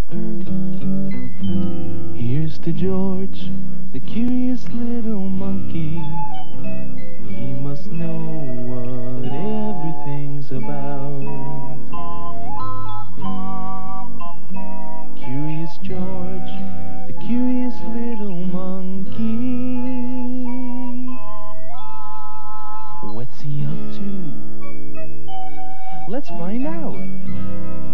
Here's to George, the curious little monkey. He must know what everything's about. Curious George, the curious little monkey. What's he up to? Let's find out.